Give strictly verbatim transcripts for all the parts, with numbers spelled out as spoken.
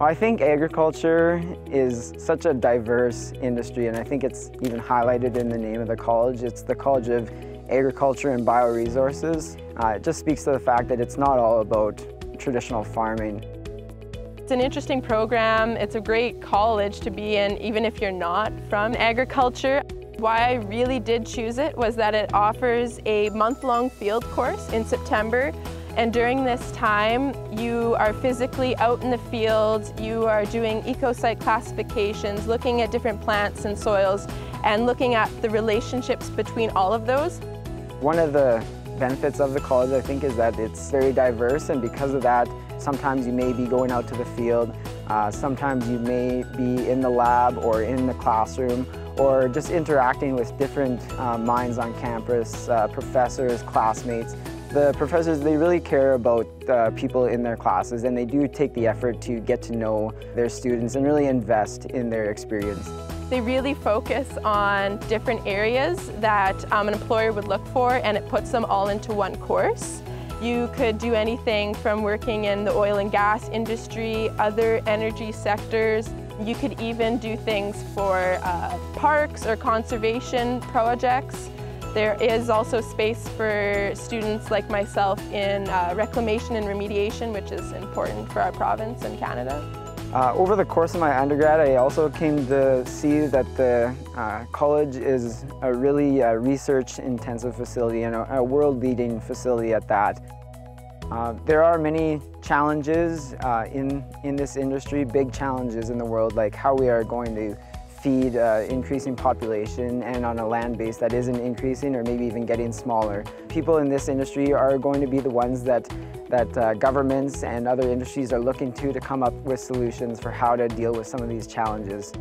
Well, I think agriculture is such a diverse industry, and I think it's even highlighted in the name of the college. It's the College of Agriculture and Bioresources. Uh, it just speaks to the fact that it's not all about traditional farming. It's an interesting program. It's a great college to be in, even if you're not from agriculture. Why I really did choose it was that it offers a month-long field course in September. And during this time, you are physically out in the field, you are doing ecosite classifications, looking at different plants and soils, and looking at the relationships between all of those. One of the benefits of the college, I think, is that it's very diverse, and because of that, sometimes you may be going out to the field, uh, sometimes you may be in the lab or in the classroom, or just interacting with different uh, minds on campus, uh, professors, classmates. The professors, they really care about uh, people in their classes, and they do take the effort to get to know their students and really invest in their experience. They really focus on different areas that um, an employer would look for, and it puts them all into one course. You could do anything from working in the oil and gas industry, other energy sectors. You could even do things for uh, parks or conservation projects. There is also space for students like myself in uh, reclamation and remediation, which is important for our province and Canada. Uh, over the course of my undergrad, I also came to see that the uh, college is a really uh, research-intensive facility, and a, a world-leading facility at that. Uh, there are many challenges uh, in, in this industry, big challenges in the world, like how we are going to feed uh, increasing population and on a land base that isn't increasing or maybe even getting smaller. People in this industry are going to be the ones that, that uh, governments and other industries are looking to to come up with solutions for how to deal with some of these challenges.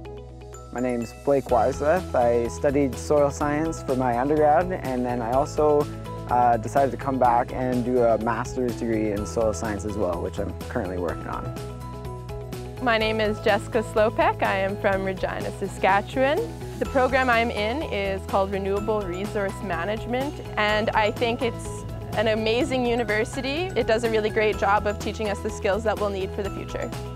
My name's Blake Wyseth. I studied soil science for my undergrad, and then I also uh, decided to come back and do a master's degree in soil science as well, which I'm currently working on. My name is Jessica Slopek. I am from Regina, Saskatchewan. The program I'm in is called Renewable Resource Management, and I think it's an amazing university. It does a really great job of teaching us the skills that we'll need for the future.